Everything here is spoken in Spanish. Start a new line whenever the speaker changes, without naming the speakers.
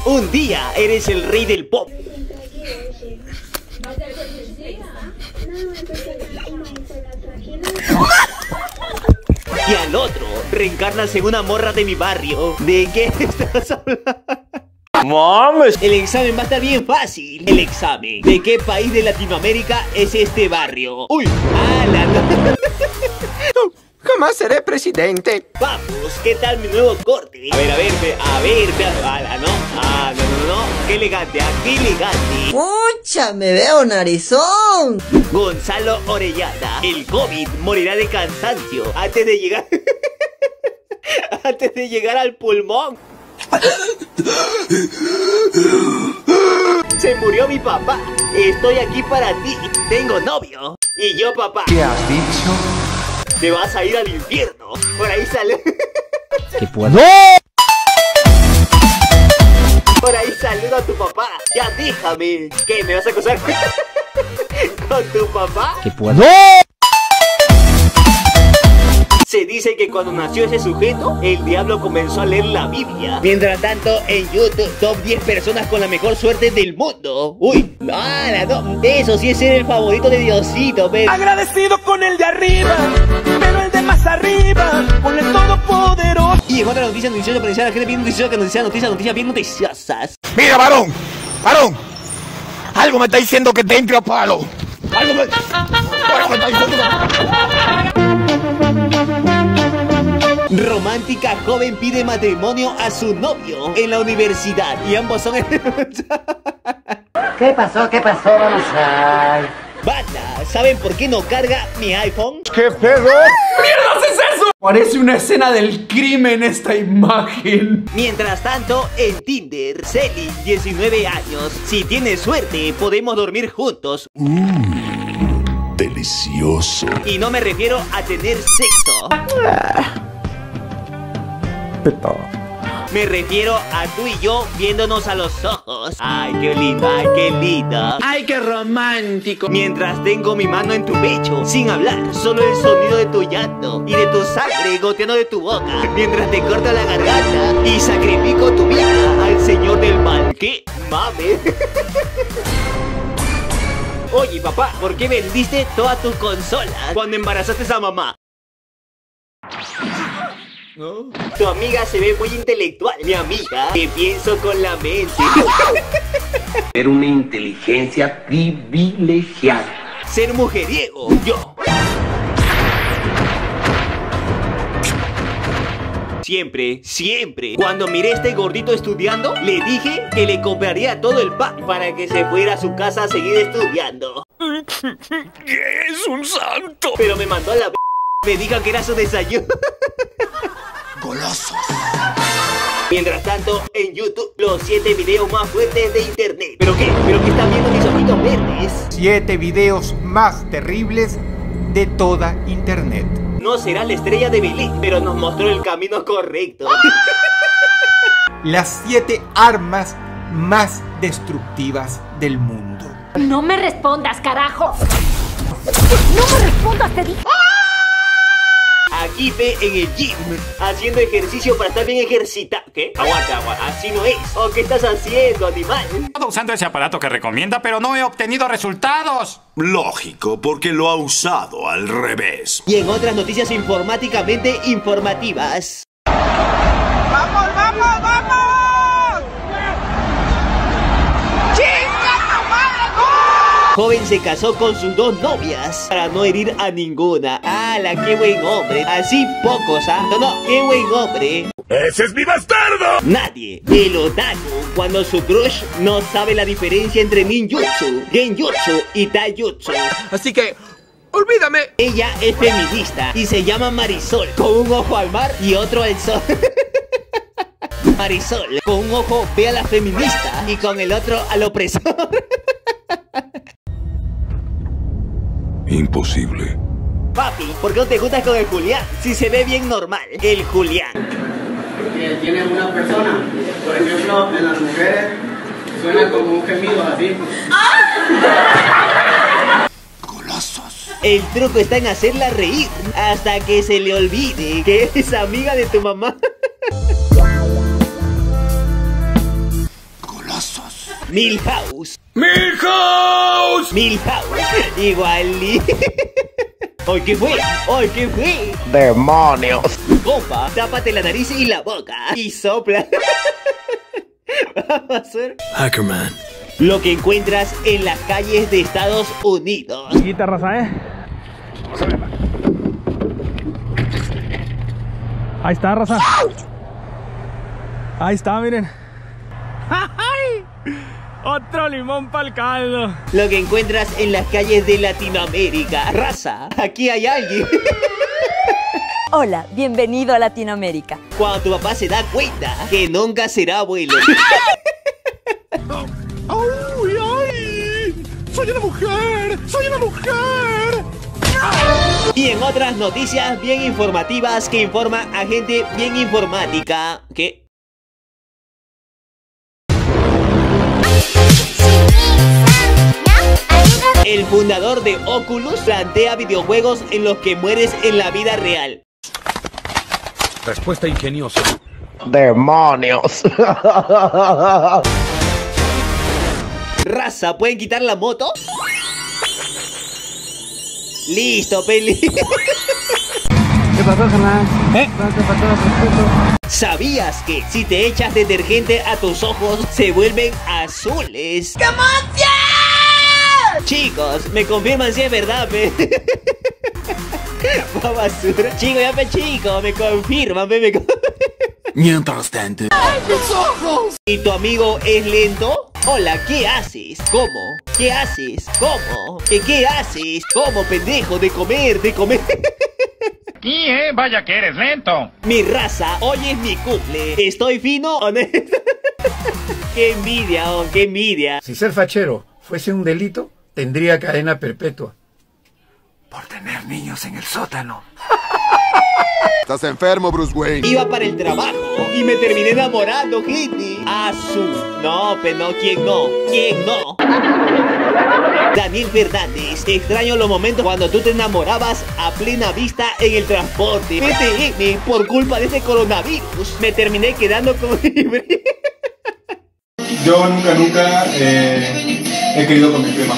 Un día eres el rey del pop. Y al otro, reencarnas en una morra de mi barrio. ¿De qué estás hablando? ¡Mames! El examen va a estar bien fácil. El examen. ¿De qué país de Latinoamérica es este barrio? ¡Uy! ¡Hala!
Jamás seré presidente.
Vamos, ¿qué tal mi nuevo corte? A ver, ala, ¿no? Ah, no. Qué elegante, qué elegante.
¡Pucha, me veo narizón!
Gonzalo Orellana. El COVID morirá de cansancio antes de llegar... antes de llegar al pulmón. Se murió mi papá. Estoy aquí para ti. Tengo novio. Y yo, papá.
¿Qué has dicho?
Te vas a ir al infierno. Por ahí sale.
¿Qué puedo?
Por ahí saludo a tu papá. Ya déjame. ¿Qué? ¿Me vas a acusar con tu papá?
¿Qué puedo?
Se dice que cuando nació ese sujeto, el diablo comenzó a leer la Biblia. Mientras tanto, en YouTube, top 10 personas con la mejor suerte del mundo. Uy, no, eso sí es ser el favorito de Diosito, pero...
Agradecido con el de arriba, pero el de más arriba, con el todopoderoso.
Y en otra noticia noticiosa, para iniciar a la gente bien noticiosa, que noticias bien noticiosas.
Mira, varón, algo me está diciendo que te entre a palo. Algo me está diciendo que...
Romántica joven pide matrimonio a su novio en la universidad y ambos son...
¿Qué pasó? Vamos a...
Banda, ¿saben por qué no carga mi iPhone?
¿Qué pedo?
¡Mierda, es eso! Parece una escena del crimen esta imagen.
Mientras tanto, en Tinder, Celi, 19 años. Si tienes suerte, podemos dormir juntos.
Delicioso.
Y no me refiero a tener sexo. Me refiero a tú y yo viéndonos a los ojos. Ay, qué lindo, ay, qué lindo.
¡Ay, qué romántico!
Mientras tengo mi mano en tu pecho, sin hablar, solo el sonido de tu llanto y de tu sangre goteando de tu boca. Mientras te corto la garganta y sacrifico tu vida al señor del mal. ¿Qué? Mames. Oye, papá, ¿por qué vendiste todas tus consolas cuando embarazaste a mamá? ¿No? Tu amiga se ve muy intelectual. Mi amiga, que pienso con la mente.
Ser una inteligencia privilegiada.
Ser mujeriego, yo. Siempre. Cuando miré a este gordito estudiando, le dije que le compraría todo el pan para que se fuera a su casa a seguir estudiando.
Es un santo.
Pero me mandó a la... Me dijo que era su desayuno.
Golosos.
Mientras tanto, en YouTube, los 7 videos más fuertes de internet. ¿Pero qué? ¿Pero qué están viendo mis ojitos verdes?
7 videos más terribles de toda internet.
No será la estrella de Belén, pero nos mostró el camino correcto.
Las 7 armas más destructivas del mundo.
No me respondas, carajo. No me respondas, te dije.
Aquí ve en el gym, haciendo ejercicio para estar bien ejercitado. ¿Qué? Aguanta, así no es. ¿O qué estás haciendo, animal?
Estoy usando ese aparato que recomienda, pero no he obtenido resultados.
Lógico, porque lo ha usado al revés.
Y en otras noticias informáticamente informativas.
¡Vamos!
Joven se casó con sus 2 novias para no herir a ninguna. ¡Hala, qué buen hombre! Así pocos, ¿ah? No, qué buen hombre.
¡Ese es mi bastardo!
Nadie, el otaku, cuando su crush no sabe la diferencia entre ninjutsu, genjutsu y taijutsu.
Así que... ¡olvídame!
Ella es feminista y se llama Marisol, con un ojo al mar y otro al sol. Marisol, con un ojo ve a la feminista y con el otro al opresor.
Imposible.
Papi, ¿por qué no te juntas con el Julián? Si se ve bien normal, el Julián.
Que tiene una persona, por ejemplo, en las mujeres suena como un gemido así.
Golosos.
El truco está en hacerla reír hasta que se le olvide que es amiga de tu mamá. Milhouse.
¡Milhouse!
Milhouse. Igualito. ¡Ay, qué fue! ¡Ay, qué fue!
¡Demonios!
Compa, tápate la nariz y la boca. Y sopla. Vamos a hacer
Hackerman.
lo que encuentras en las calles de Estados Unidos.
Chiquita raza, Vamos a verla. Ahí está, raza. Ahí está, miren. ¡Ay! Otro limón para el caldo.
Lo que encuentras en las calles de Latinoamérica. Raza, aquí hay alguien.
Hola, bienvenido a Latinoamérica.
Cuando tu papá se da cuenta que nunca será abuelo.
¡Ay, ay! ¡Soy una mujer! ¡Soy una mujer!
Y en otras noticias bien informativas que informan a gente bien informática. ¿Qué? El fundador de Oculus plantea videojuegos en los que mueres en la vida real.
Respuesta ingeniosa. ¡Demonios!
Raza, ¿pueden quitar la moto? Listo, peli.
¿Qué pasó, carnal? ¿Qué pasó?
¿Sabías que si te echas detergente a tus ojos se vuelven azules? ¡Qué emoción! Chicos, me confirman si es verdad, pe. Va basura. Chico, ya pe, chico, me confirman, pe,
Mientras tanto. ¡Ay, mis ojos!
¿Y tu amigo es lento? Hola, ¿qué haces? ¿Cómo? ¿Qué haces? ¿Cómo? ¿Qué haces? ¿Cómo, pendejo? De comer, de comer.
Aquí, vaya que eres lento.
Mi raza, hoy es mi cumple. ¿Estoy fino o no? Qué envidia, oh, qué envidia.
Si ser fachero fuese un delito, tendría cadena perpetua. Por tener niños en el sótano.
Estás enfermo, Bruce Wayne.
Iba para el trabajo y me terminé enamorando, gente. No, pero no, ¿quién no? ¿Quién no? Daniel Fernández, extraño los momentos cuando tú te enamorabas a plena vista en el transporte. PTM, por culpa de este coronavirus, me terminé quedando con libre.
Yo nunca he querido con mi prima.